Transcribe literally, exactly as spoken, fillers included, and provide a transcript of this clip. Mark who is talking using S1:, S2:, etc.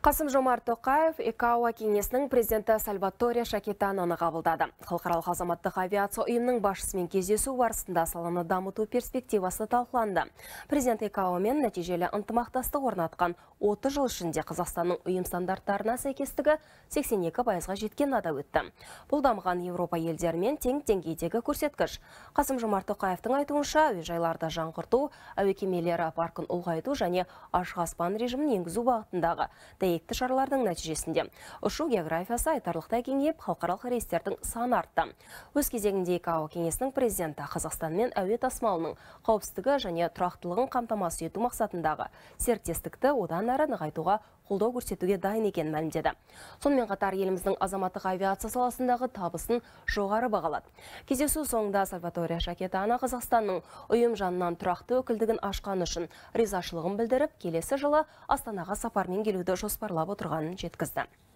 S1: Қасым-Жомарт Тоқаев I C A O кеңесінің президенті Сальваторе Шаккитаноны қабылдады. Халықаралық азаматтық авиация ұйымының басшысымен кездесу барысында саланы дамыту перспективасы талқыланды. Президент I C A O мен нәтижелі ынтымақтастық орнатқан отыз жыл ішінде Қазақстанның ұйым стандарттарына сәйкестігі сексен екі пайызға жеткен атап өтті. Бұл дамыған Еуропа елдерімен тең деңгейдегі көрсеткіш. Қасым-Жомарт Тоқаевтың айтуынша, әуежайларда жаңғырту, әуе кемелері паркін ұлғайту және ашық аспан режимін енгізу бағытындағы дәйекті шаралардың нәтижесінде ұшу географиясы айтарлықтай кеңейіп, халықаралық рейстердің саны артты. Өз кезегінде I C A O кеңесінің президенті Қазақстанмен әуе тасымалының қауіпсіздігі және тұрақтылығын қамтамасыз ету мақсатындағы серіктестікті одан әрі нығайтуға қолдау көрсетуге дайын екенін мәлімдеді. Сонымен қатар еліміздің азаматтық авиация саласындағы табысын жоғары бағалады. Кездесу соңында Сальваторе Шаккитаноны Қазақстанның ұйым жанынан тұрақты өкілдігін ашқаны үшін ризашылығын білдіріп, келесі жылы Астанаға сапармен келуді жоспарлап отырғанын жеткізді.